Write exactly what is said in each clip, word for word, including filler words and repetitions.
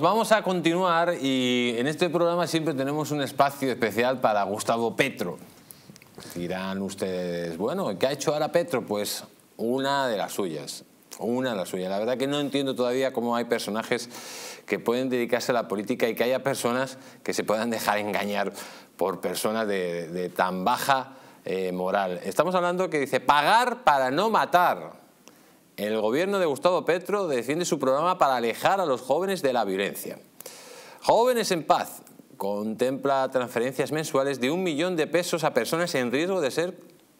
Vamos a continuar y en este programa siempre tenemos un espacio especial para Gustavo Petro. Dirán ustedes, bueno, ¿qué ha hecho ahora Petro? Pues una de las suyas, una de las suyas. La verdad que no entiendo todavía cómo hay personajes que pueden dedicarse a la política y que haya personas que se puedan dejar engañar por personas de, de tan baja eh, moral. Estamos hablando que dice, pagar para no matar. El gobierno de Gustavo Petro defiende su programa para alejar a los jóvenes de la violencia. Jóvenes en Paz contempla transferencias mensuales de un millón de pesos a personas en riesgo de ser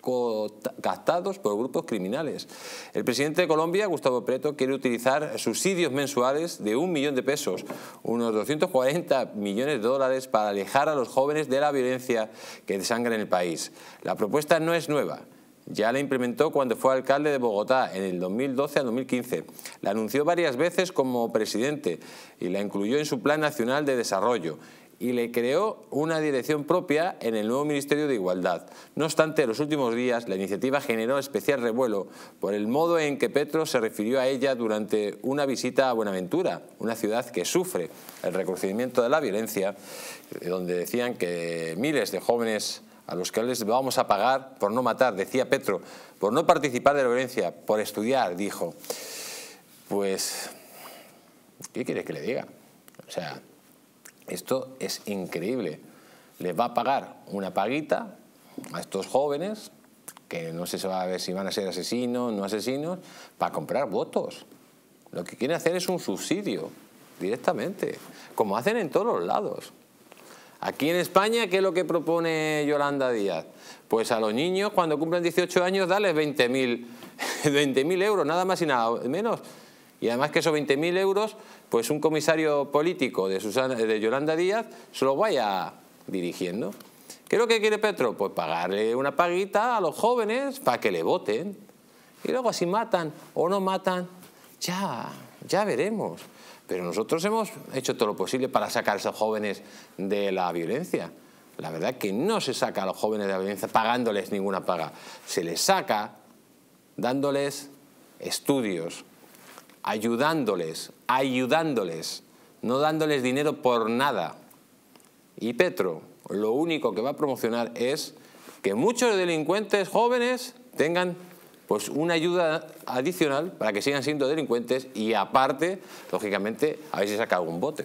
captados por grupos criminales. El presidente de Colombia, Gustavo Petro, quiere utilizar subsidios mensuales de un millón de pesos, unos doscientos cuarenta millones de dólares, para alejar a los jóvenes de la violencia que desangra en el país. La propuesta no es nueva. Ya la implementó cuando fue alcalde de Bogotá en el dos mil doce a dos mil quince. La anunció varias veces como presidente y la incluyó en su Plan Nacional de Desarrollo y le creó una dirección propia en el nuevo Ministerio de Igualdad. No obstante, en los últimos días la iniciativa generó especial revuelo por el modo en que Petro se refirió a ella durante una visita a Buenaventura, una ciudad que sufre el recrudecimiento de la violencia, donde decían que miles de jóvenes a los que les vamos a pagar por no matar, decía Petro, por no participar de la violencia, por estudiar, dijo. Pues, ¿qué quiere que le diga? O sea, esto es increíble. Les va a pagar una paguita a estos jóvenes, que no se va a ver si van a ser asesinos, no asesinos, para comprar votos. Lo que quieren hacer es un subsidio, directamente, como hacen en todos los lados. Aquí en España, ¿qué es lo que propone Yolanda Díaz? Pues a los niños, cuando cumplan dieciocho años, darles veinte mil euros, nada más y nada menos. Y además que esos veinte mil euros, pues un comisario político de, Susana, de Yolanda Díaz se los vaya dirigiendo. ¿Qué es lo que quiere Petro? Pues pagarle una paguita a los jóvenes para que le voten. Y luego si matan o no matan, ya, ya veremos. Pero nosotros hemos hecho todo lo posible para sacar a esos jóvenes de la violencia. La verdad es que no se saca a los jóvenes de la violencia pagándoles ninguna paga. Se les saca dándoles estudios, ayudándoles, ayudándoles, no dándoles dinero por nada. Y Petro lo único que va a promocionar es que muchos delincuentes jóvenes tengan pues una ayuda adicional para que sigan siendo delincuentes y aparte, lógicamente, a ver si saca algún bote.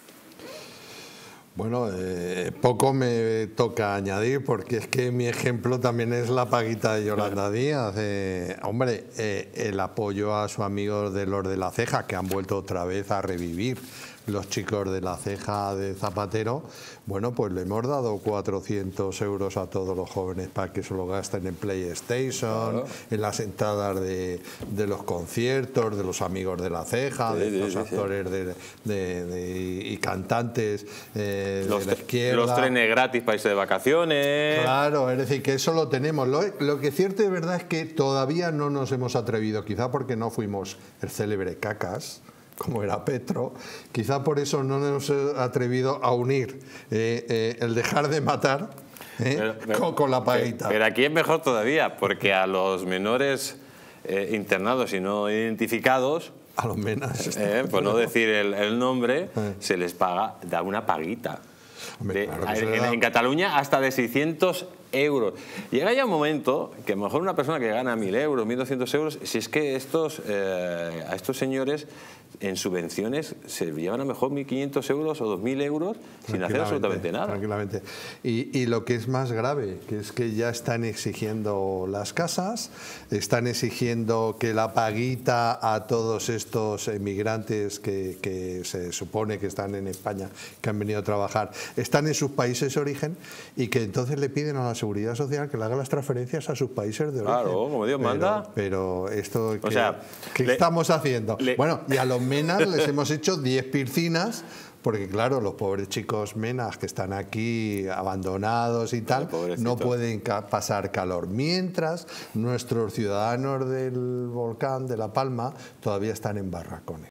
Bueno, eh, poco me toca añadir porque es que mi ejemplo también es la paguita de Yolanda Díaz. Eh, hombre, eh, el apoyo a sus amigos de los de La Ceja, que han vuelto otra vez a revivir los chicos de La Ceja de Zapatero. Bueno, pues le hemos dado cuatrocientos euros a todos los jóvenes para que se lo gasten en PlayStation, claro, en las entradas de, de los conciertos, de los amigos de La Ceja, sí, de sí, los sí, actores sí. de, de, de, y cantantes eh, los, de la izquierda. Los trenes gratis para irse de vacaciones. Claro, es decir, que eso lo tenemos. Lo, lo que es cierto y verdad es que todavía no nos hemos atrevido, quizá porque no fuimos el célebre Cacas, como era Petro, quizá por eso no nos hemos atrevido a unir eh, eh, el dejar de matar eh, pero, pero, con, con la paguita. Pero aquí es mejor todavía, porque a los menores eh, internados y no identificados, a los menas, eh, por no decir el, el nombre, eh. se les paga, da una paguita. Hombre, de, claro en, en, en Cataluña hasta de seiscientos euros. Llega ya un momento que a lo mejor una persona que gana mil euros, mil doscientos euros, si es que estos, eh, a estos señores en subvenciones se llevan a lo mejor mil quinientos euros o dos mil euros sin hacer absolutamente nada. Tranquilamente. Y, y lo que es más grave, que es que ya están exigiendo las casas, están exigiendo que la paguita a todos estos emigrantes que, que se supone que están en España, que han venido a trabajar, están en sus países de origen y que entonces le piden a la Seguridad Social que le haga las transferencias a sus países de origen. Claro, como Dios pero, manda. Pero esto, ¿qué, o sea, ¿qué le, estamos haciendo? Le, bueno, y a los menas les hemos hecho diez piscinas, porque claro, los pobres chicos menas que están aquí abandonados y tal, no pueden ca pasar calor. Mientras nuestros ciudadanos del volcán de La Palma todavía están en barracones.